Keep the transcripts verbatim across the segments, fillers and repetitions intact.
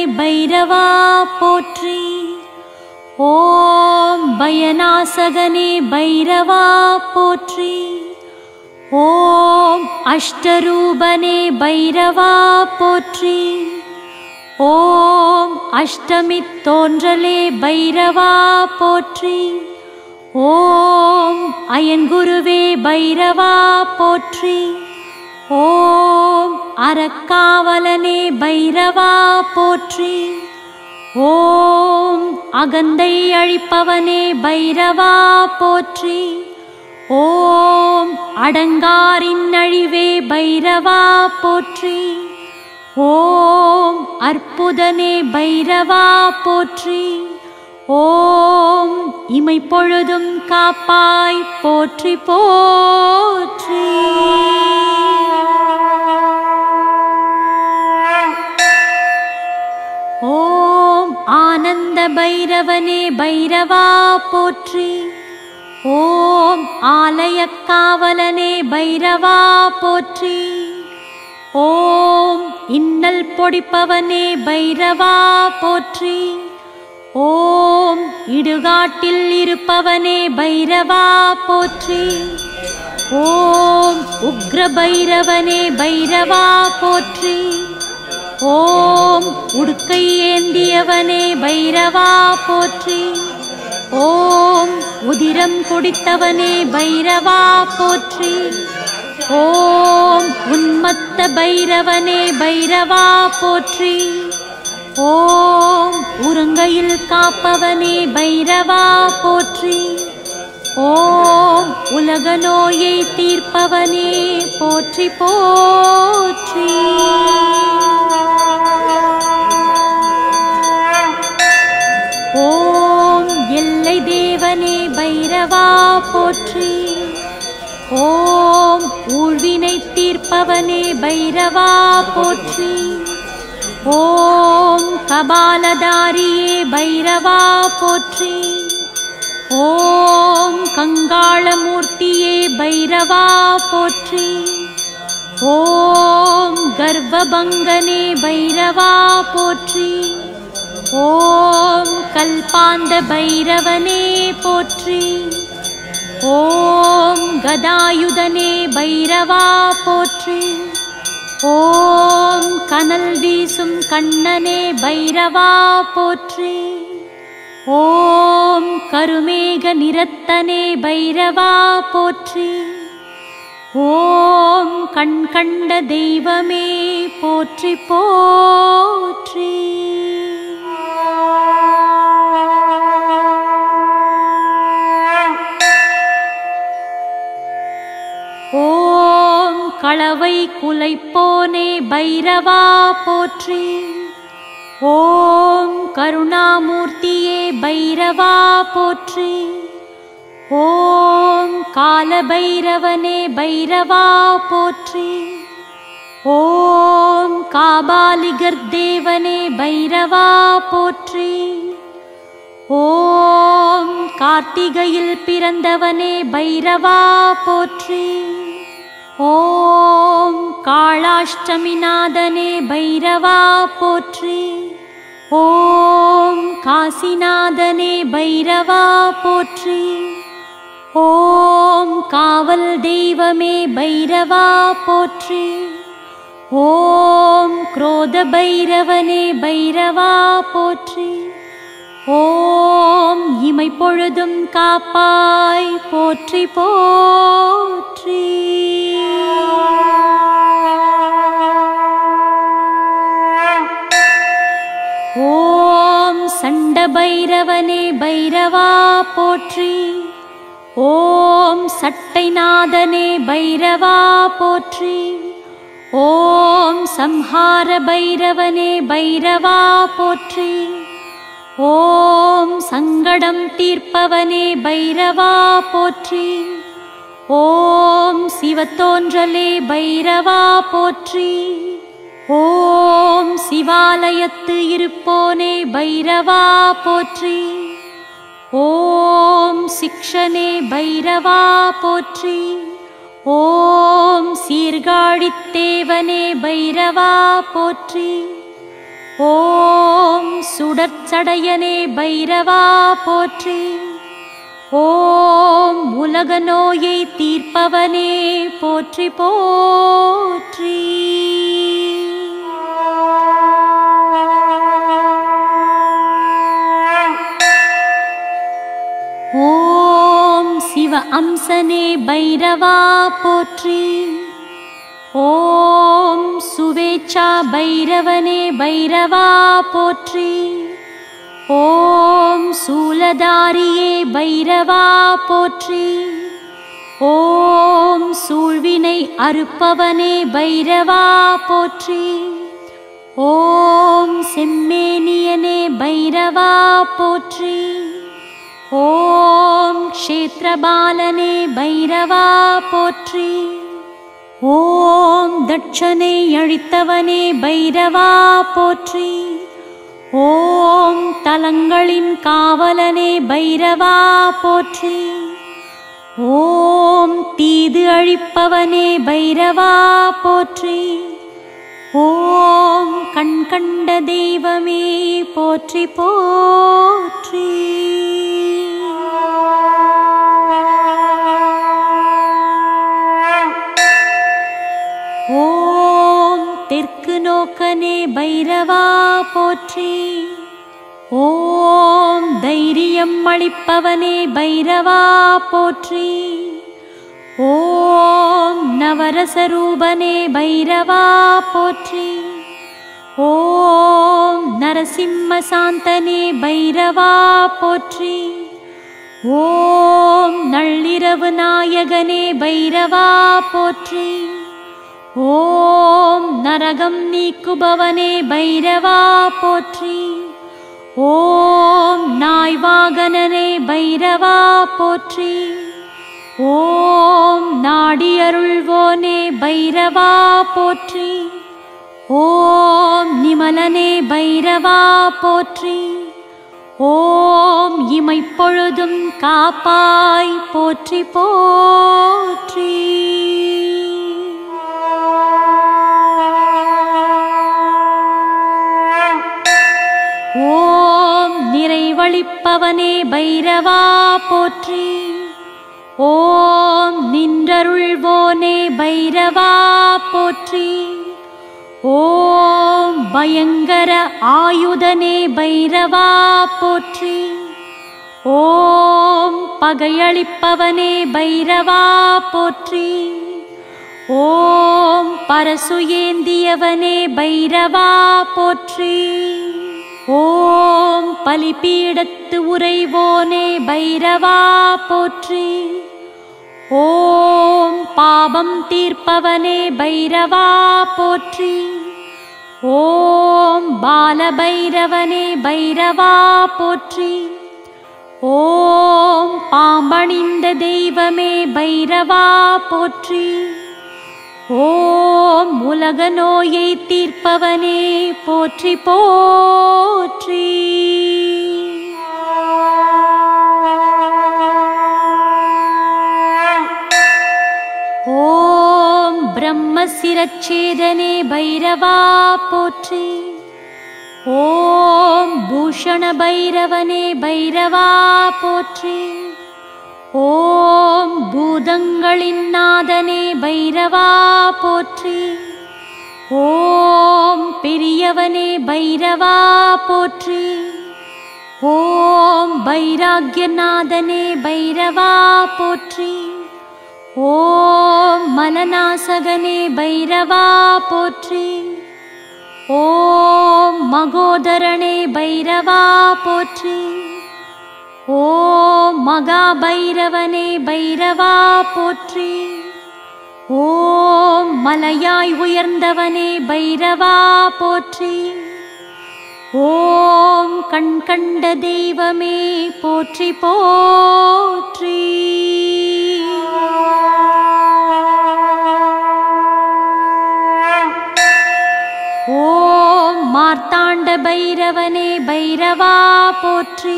பைரவா போற்றி. ஓம் பயநாசகனே பைரவா போற்றி. ஓம் அஷ்டரூபனே பைரவா போற்றி. ஓம் அஷ்டமித் தோன்றலே பைரவா போற்றி. ஓம் அயன்குருவே பைரவா போற்றி. ஓம் அறக்காவலனே பைரவா போற்றி. ஓம் அகந்தை அழிப்பவனே பைரவா போற்றி. ஓம் அடங்காரின் அழிவே பைரவா போற்றி. ஓம் அற்புதனே பைரவா போற்றி. ஓம் இமைப்பொழுதும் காப்பாய் போற்றி போற்றி. ஓம் ஆனந்த பைரவனே பைரவா போற்றி. ஓம் ஆலயக்காவலனே பைரவா போற்றி. ஓம் இன்னல் பொடிப்பவனே பைரவா போற்றி. ஓம் இடுகாட்டில் இருப்பவனே பைரவா போற்றி. ஓம் உக்ர பைரவனே பைரவா போற்றி. ஓம் உடுக்கை ஏந்தியவனே பைரவா போற்றி. ஓம் உதிரம் குடித்தவனே பைரவா போற்றி. ஓம் உன்மத்த பைரவனே பைரவா போற்றி. ஓம் உறங்கையில் காப்பவனே பைரவா போற்றி. ஓம் உலக நோயை தீர்ப்பவனே போற்றி போற்றி. ஓம் எல்லை தேவனே பைரவா போற்றி. ஓம் ஊழ்வினை தீர்ப்பவனே பைரவா போற்றி. ஓம் கபாலதாரியே பைரவா போற்றி. ஓம் கங்காளமூர்த்தியே பைரவா போற்றி. ஓம் கர்வபங்கனே பைரவா போற்றி. ஓம் கல்பாந்த பைரவனே போற்றி. ஓம் கதாயுதனே பைரவா போற்றி. ஓம் கனல் வீசும் கண்ணனே பைரவா போற்றி. ஓம் கருமேக நிறத்தனே பைரவா போற்றி. ஓம் கண் கண்ட தெய்வமே போற்றி போற்றி. ஓம் களவை குலைப்போனே பைரவா போற்றி. ஓம் கருணாமூர்த்தியே பைரவா போற்றி. ஓம் காலபைரவனே பைரவா போற்றி. ஓம் காபாலிகர் தேவனே பைரவா போற்றி. ஓம் கார்த்திகையில் பிறந்தவனே பைரவா போற்றி. ஓம் காளாஷ்டமிநாதனே பைரவா போற்றி. ஓம் காசிநாதனே பைரவா போற்றி. ஓம் காவல் தெய்வமே பைரவா போற்றி. ஓம் குரோத பைரவனே பைரவா போற்றி. ஓம் இமைப்பொழுதும் காப்பாய் போற்றி போற்றி. ஓம் சண்ட பைரவனே பைரவா போற்றி. ஓம் சட்டைநாதனே பைரவா போற்றி. ஓம் சம்ஹார பைரவனே பைரவா போற்றி. ஓம் சங்கடம் தீர்ப்பவனே பைரவா போற்றி. ஓம் சிவத்தோன்றலே பைரவா போற்றி. ஓம் சிவாலயத்து இருப்போனே பைரவா போற்றி. ஓம் சிக்ஷனே பைரவா போற்றி. ஓம் சீர்காழித்தேவனே பைரவா போற்றி. ஓம் சுடற்சடையனே பைரவா போற்றி. ஓம் உலக நோயை தீர்ப்பவனே போற்றி போற்றி. ஓம் சிவ அம்சனே பைரவா போற்றி. ஓம் சுவேச்சா பைரவனே பைரவா போற்றி. ஓம் சூலதாரியே பைரவா போற்றி. ஓம் சூழ்வினை அறுப்பவனே பைரவா போற்றி. ஓம் செம்மேனியனே பைரவா போற்றி. ஓம் க்ஷேத்ரபாலனே பைரவா போற்றி. ஓம் தட்சனை அழித்தவனே பைரவா போற்றி. ஓம் தலங்களின் காவலனே பைரவா போற்றி. ஓம் தீது அழிப்பவனே பைரவா போற்றி. ஓம் கண் கண்ட தெய்வமே போற்றி போற்றி. ஓம் தெற்கு நோக்கனே பைரவா போற்றி. ஓம் தைரியம் அளிப்பவனே பைரவா போற்றி. ஓம் நவரசரூபனே பைரவா போற்றி. ஓம் நரசிம்ம சாந்தனே பைரவா போற்றி. ஓம் நள்ளிரவு நாயகனே பைரவா போற்றி. ஓம் நரகம் நீக்குபவனே பைரவா போற்றி. ஓம் நாய்வாகனனே பைரவா போற்றி. ஓம் நாடி அருள்வோனே பைரவா போற்றி. ஓம் நிமலனே பைரவா போற்றி. ஓம் இமைப்பொழுதும் காப்பாய் போற்றி போற்றி. ஓம் நிறைவளிப்பவனே பைரவா போற்றி. ஓம் நின்றருள்வோனே பைரவா போற்றி. ஓம் பயங்கர ஆயுதனே பைரவா போற்றி. ஓம் பகையளிப்பவனே பைரவா போற்றி. ஓம் பரசு ஏந்தியவனே பைரவா போற்றி. ஓம் பலிபீடத்து உறைவோனே பைரவா போற்றி. ஓம் பாபம் தீர்ப்பவனே பைரவா போற்றி. ஓம் பாலபைரவனே பைரவா போற்றி. ஓம் பாம்பணிந்த தெய்வமே பைரவா போற்றி. ஓம் உலக நோயை தீர்ப்பவனே போற்றி போற்றி. ஓம் பிரம்ம சிரச்சேதனே பைரவா போற்றி. ஓம் பூஷண பைரவனே பைரவா போற்றி. ஓம் பூதங்களின் நாதனே பைரவா போற்றி. ஓம் பெரியவனே பைரவா போற்றி. ஓம் பைராக்யநாதனே பைரவா போற்றி. ஓம் மலநாசகனே பைரவா போற்றி. ஓம் மகோதரனே பைரவா போற்றி. ஓம் மகாபைரவனே பைரவா போற்றி. ஓம் மலையாய் உயர்ந்தவனே பைரவா போற்றி. ஓம் கண் கண்ட தெய்வமே போற்றி போற்றி. ஓம் மார்த்தாண்ட பைரவனே பைரவா போற்றி.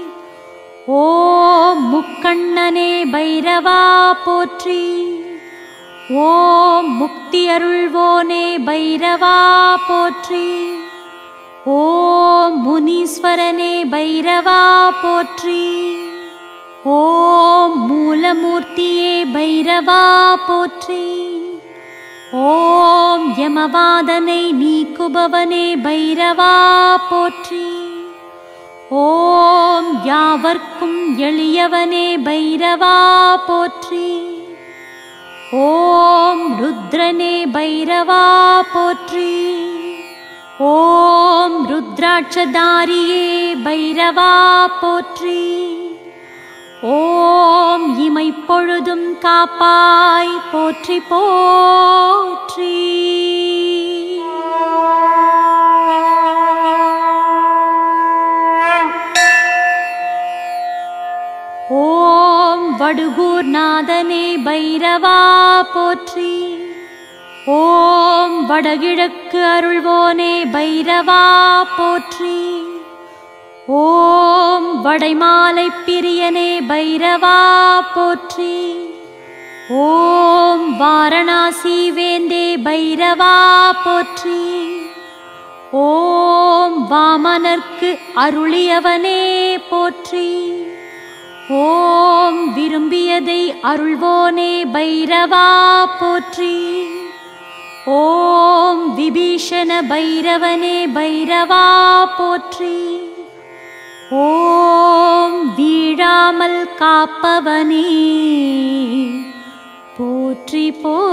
ஓம் முக்கண்ணனே பைரவா போற்றி. ஓம் முக்தி அருள்வோனே பைரவா போற்றி. ஓம் முனீஸ்வரனே பைரவா போற்றி. ஓம் மூலமூர்த்தியே பைரவா போற்றி. ஓம் யமவாதனை நீக்குபவனே பைரவா போற்றி. ஓம் யாவர்க்கும் எளியவனே பைரவா போற்றி. ஓம் ருத்ரனே பைரவா போற்றி. ஓம் ருத்ராட்சதாரியே பைரவா போற்றி. ஓம் இமைப்பொழுதும் காப்பாய் போற்றி போற்றி. ஓம் வடுகூர்நாதனே பைரவா போற்றி. ஓம் வடகிழக்கு அருள்வோனே பைரவா போற்றி. ஓம் வடைமாலை பிரியனே பைரவா போற்றி. ஓம் வாரணாசி வேந்தே பைரவா போற்றி. ஓம் வாமனர்க்கு அருளியவனே போற்றி. ஓம் விரும்பியதை அருள்வோனே பைரவா போற்றி. ஓம் விபீஷண பைரவனே பைரவா போற்றி. ஓம் வீழாமல் காப்பவனே போற்றி போற்றி.